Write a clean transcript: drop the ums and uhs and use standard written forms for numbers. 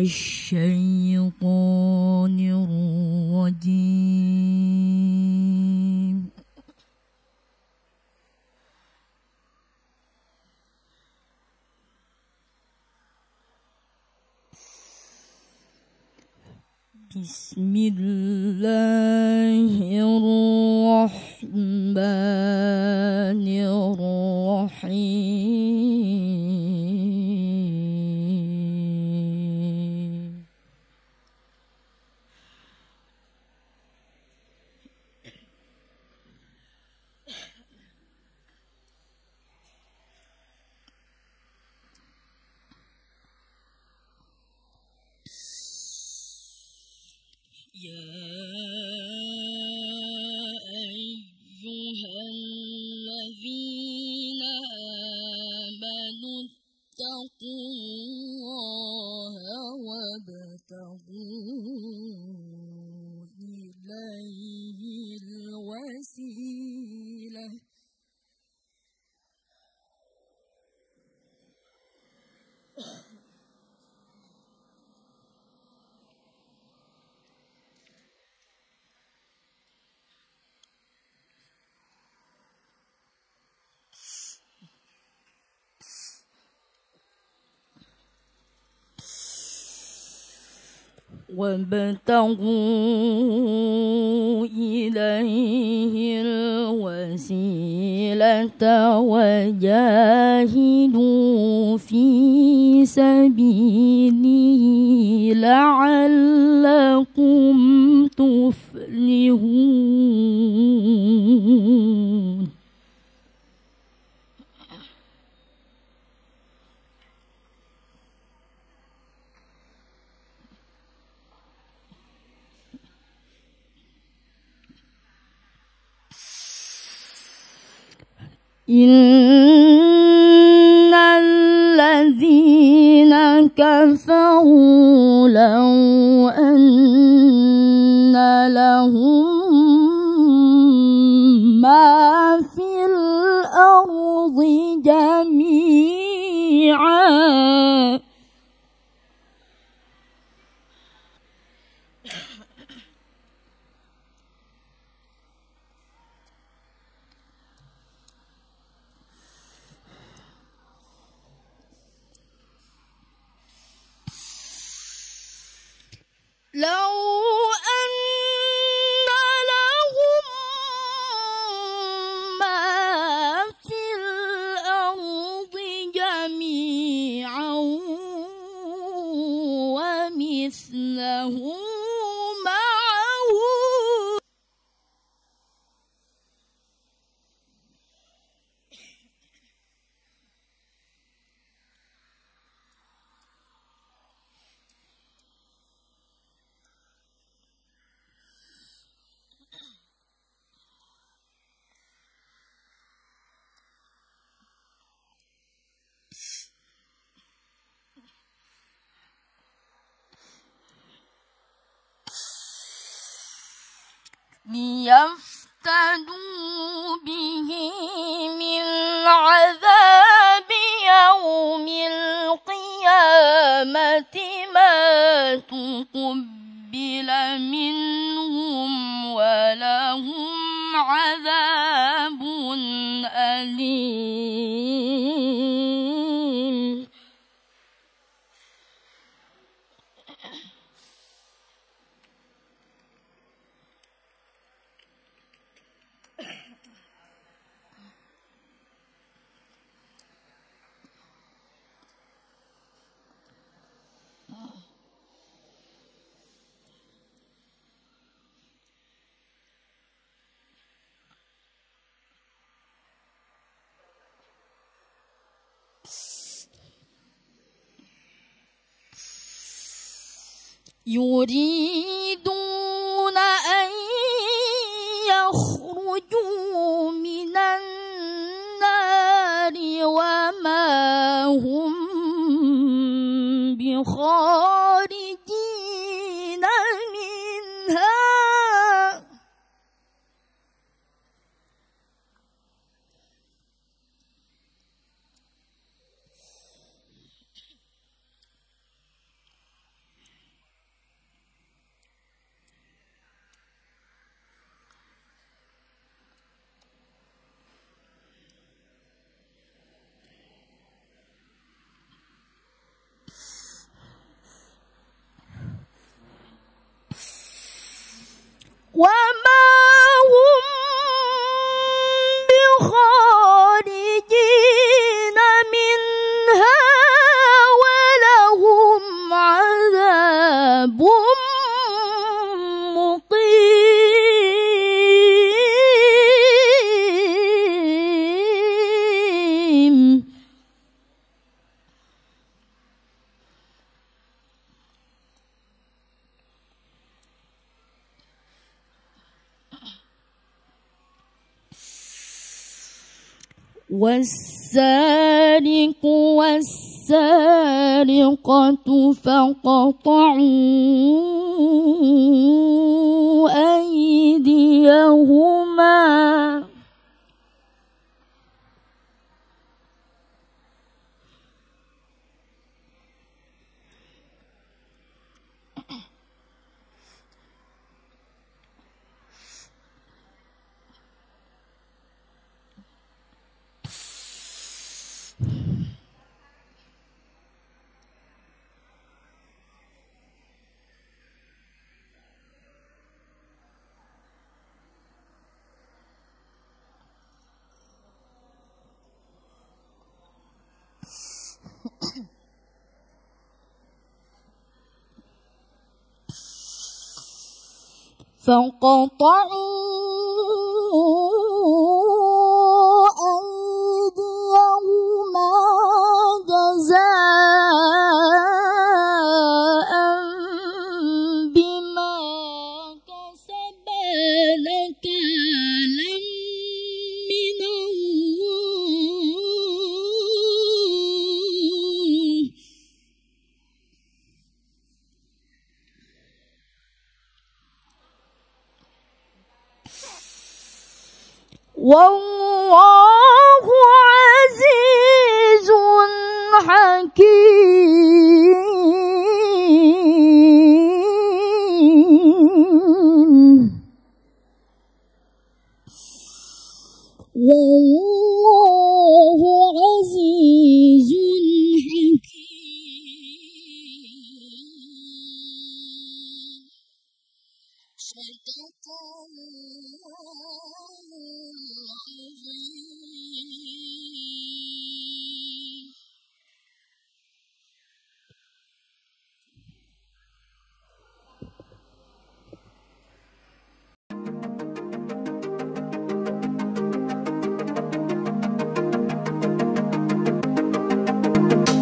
الشيطان الرجيم. بسم الله الرحمن الرحيم. يا أيها الذين آمنوا اتقوا الله وابتغوا إليه الوسيلة وابتغوا إليه الوسيلة وجاهدوا في سبيله لعلكم تفلحون. إن الذين كفروا لو أن لهم ما في الأرض جميعا لو أن لهم ما في الأرض جميعا ومثله معه ليفتدوا به من عذاب يوم القيامة ما تقبل منهم ولهم عذاب أليم. يريدون أن يخرجوا من النار وما هم بخارجين منها. وما هم بخارجين منها ولهم عذاب مقيم. والسارق والسارقة فاقطعوا أيديهما أيديهما جزاء بما كسبا نكالا من الله والله عزيز حكيم. والله عزيز حكيم. صدق الله.